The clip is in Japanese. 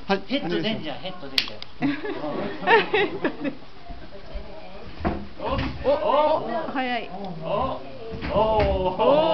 はい。 ヘッド出んじゃん、ヘッド出んじゃん。 お、早い。 おお。